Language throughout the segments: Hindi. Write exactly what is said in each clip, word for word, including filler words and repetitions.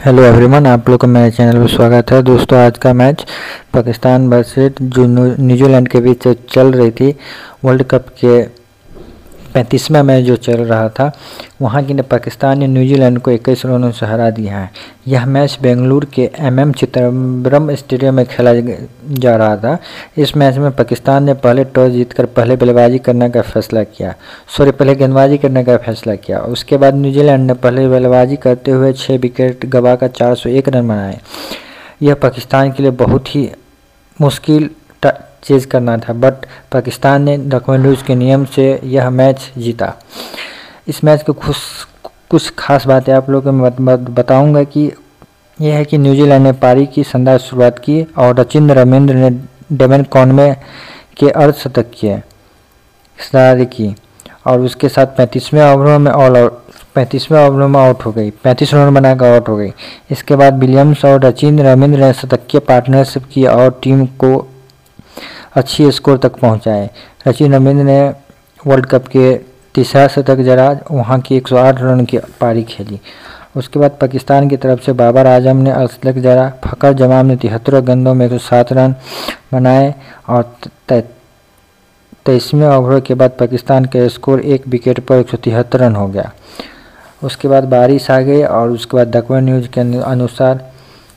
हेलो एवरीवन, आप लोग को मेरे चैनल पर स्वागत है। दोस्तों, आज का मैच पाकिस्तान वर्सेस जो न्यूजीलैंड के बीच चल रही थी वर्ल्ड कप के पैंतीसवां मैच जो चल रहा था, वहां की पाकिस्तान ने न्यूजीलैंड को इक्कीस रनों से हरा दिया है। यह मैच बेंगलुरु के एम एम चिदम्बरम स्टेडियम में खेला जा रहा था। इस मैच में पाकिस्तान ने पहले टॉस जीतकर पहले बल्लेबाजी करने का फैसला किया सॉरी पहले गेंदबाजी करने का फैसला किया। उसके बाद न्यूजीलैंड ने पहले बल्लेबाजी करते हुए छः विकेट गंवाकर चार सौ एक रन बनाए। यह पाकिस्तान के लिए बहुत ही मुश्किल चीज़ करना था, बट पाकिस्तान ने डॉक्यूमेंट्रीज के नियम से यह मैच जीता। इस मैच के कुछ कुछ खास बातें आप लोगों को मैं बताऊंगा कि यह है कि न्यूजीलैंड ने पारी की शानदार शुरुआत की और रचिंद्र रविंद्र ने डेवन कॉनवे के अर्धशतक किए शरारत की और उसके साथ पैंतीसवें ओवरों में ऑल आउट पैंतीसवें ओवरों में आउट हो गई पैंतीस रन बनाकर आउट हो गई। इसके बाद विलियम्स और रचिंद्र रविंद्र ने शतकीय पार्टनरशिप की और टीम को अच्छी स्कोर तक पहुंचाए। रचिन रविंद्र ने वर्ल्ड कप के तीसरा शतक जड़ा, वहां की एक सौ आठ रन की पारी खेली। उसके बाद पाकिस्तान की तरफ से बाबर आजम ने अर्धशतक जड़ा। फखर जमान ने तिहत्तर गेंदों में एक सौ सात रन बनाए और तेईसवें ओवर के बाद पाकिस्तान का स्कोर एक विकेट पर एक सौ तिहत्तर रन हो गया। उसके बाद बारिश आ गई और उसके बाद डॉक्यूमेंट न्यूज के अनुसार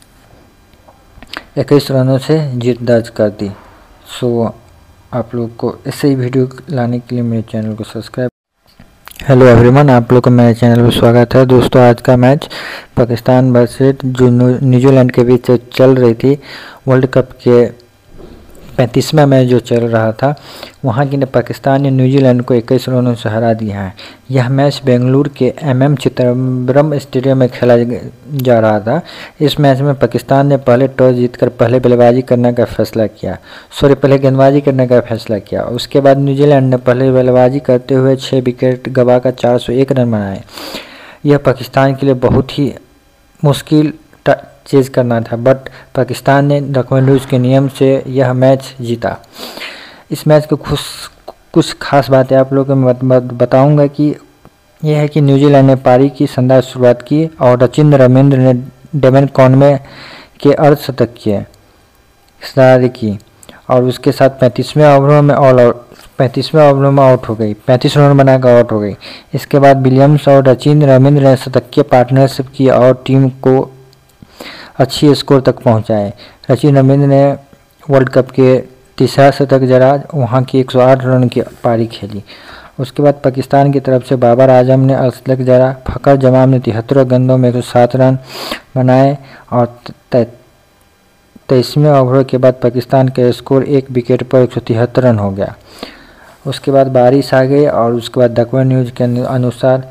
इक्कीस रनों से जीत दर्ज कर दी। सो so, आप लोग को ऐसे ही वीडियो लाने के लिए मेरे चैनल को सब्सक्राइब। हेलो एवरीवन, आप लोग को मेरे चैनल पर स्वागत है। दोस्तों, आज का मैच पाकिस्तान वर्सेस जो न्यूजीलैंड के बीच चल रही थी वर्ल्ड कप के पैंतीसवां मैच जो चल रहा था, वहां की पाकिस्तान ने न्यूजीलैंड को इक्कीस रनों से हरा दिया है। यह मैच बेंगलुरु के एम एम चिदम्बरम स्टेडियम में खेला जा रहा था। इस मैच में पाकिस्तान ने पहले टॉस जीतकर पहले बल्लेबाजी करने का फैसला किया सॉरी पहले गेंदबाजी करने का फैसला किया। उसके बाद न्यूजीलैंड ने पहले बल्लेबाजी करते हुए छः विकेट गंवाकर चार सौ एक रन बनाए। यह पाकिस्तान के लिए बहुत ही मुश्किल चीज़ करना था, बट पाकिस्तान ने डॉक्यूमेंट्रीज के नियम से यह मैच जीता। इस मैच के कुछ कुछ खास बातें आप लोगों को मैं बताऊंगा कि यह है कि न्यूजीलैंड ने पारी की शानदार शुरुआत की और रचिंद्र रविंद्र ने डेवन कॉनवे के अर्धशतक किए शरारत की और उसके साथ पैंतीसवें ओवरों में ऑल आउट पैंतीसवें ओवरों में आउट हो गई पैंतीस रन बनाकर आउट हो गई। इसके बाद विलियम्स और रचिंद्र रविंद्र ने शतकीय पार्टनरशिप की और टीम को अच्छी स्कोर तक पहुंचाए। रचिन रविंद्र ने वर्ल्ड कप के तीसरा शतक जड़ा, वहां की एक सौ आठ रन की पारी खेली। उसके बाद पाकिस्तान की तरफ से बाबर आजम ने अर्धशतक जड़ा। फखर जमान ने तिहत्तर गेंदों में एक सौ सात रन बनाए और तेईसवें ओवर के बाद पाकिस्तान का स्कोर एक विकेट पर एक सौ तिहत्तर रन हो गया। उसके बाद बारिश आ गई और उसके बाद डॉक्यूमेंट न्यूज के अनुसार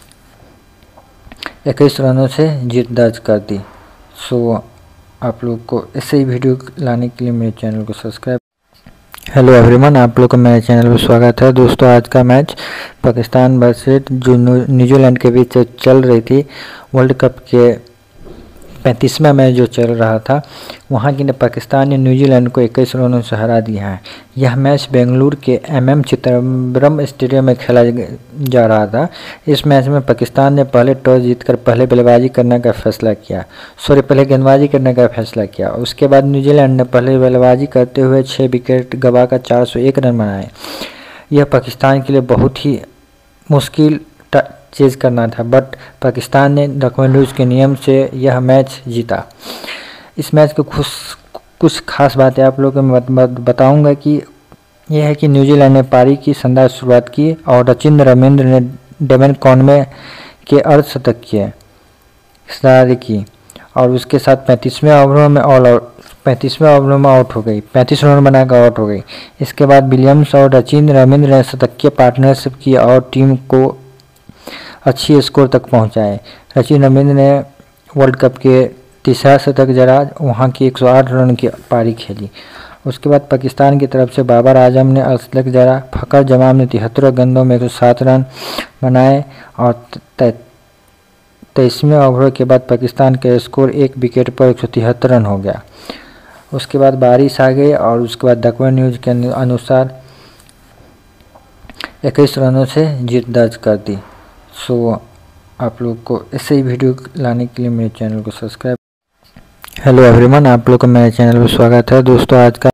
इक्कीस रनों से जीत दर्ज कर दी। सो so, आप लोग को ऐसे ही वीडियो लाने के लिए मेरे चैनल को सब्सक्राइब। हेलो एवरीवन, आप लोग को मेरे चैनल पर स्वागत है। दोस्तों, आज का मैच पाकिस्तान वर्सेस जो न्यूजीलैंड के बीच चल रही थी वर्ल्ड कप के पैंतीसवां मैच जो चल रहा था, वहां की पाकिस्तान ने न्यूजीलैंड को इक्कीस रनों से हरा दिया है। यह मैच बेंगलुरु के एम एम चिदम्बरम स्टेडियम में खेला जा रहा था। इस मैच में पाकिस्तान ने पहले टॉस जीतकर पहले बल्लेबाजी करने का फैसला किया सॉरी पहले गेंदबाजी करने का फैसला किया। उसके बाद न्यूजीलैंड ने पहले बल्लेबाजी करते हुए छः विकेट गंवाकर चार सौ एक रन बनाए। यह पाकिस्तान के लिए बहुत ही मुश्किल चीज़ करना था, बट पाकिस्तान ने डॉक्यूमेंट्रीज के नियम से यह मैच जीता। इस मैच के कुछ कुछ खास बातें आप लोगों को मैं बताऊंगा कि यह है कि न्यूजीलैंड ने पारी की शानदार शुरुआत की और रचिंद्र रविंद्र ने डेवन कॉनवे के अर्धशतक किए शरारत की और उसके साथ पैंतीसवें ओवरों में ऑल आउट पैंतीसवें ओवरों में आउट हो गई पैंतीस रन बनाकर आउट हो गई। इसके बाद विलियम्स और रचिंद्र रविंद्र ने शतकीय पार्टनरशिप की और टीम को अच्छी स्कोर तक पहुंचाए। रचिन रविंद्र ने वर्ल्ड कप के तीसरा शतक जड़ा, वहां की एक सौ आठ रन की पारी खेली। उसके बाद पाकिस्तान की तरफ से बाबर आजम ने अर्धशतक जड़ा। फखर जमान ने तिहत्तर गेंदों में एक सौ सात रन बनाए और तेईसवें ओवर के बाद पाकिस्तान का स्कोर एक विकेट पर एक सौ तिहत्तर रन हो गया। उसके बाद बारिश आ गई और उसके बाद डॉक्यूमेंट न्यूज के अनुसार इक्कीस रनों से जीत दर्ज कर दी। सो so, आप लोग को ऐसे ही वीडियो लाने के लिए मेरे चैनल को सब्सक्राइब। हेलो एवरीवन, आप लोग का मेरे चैनल पर स्वागत है। दोस्तों आज का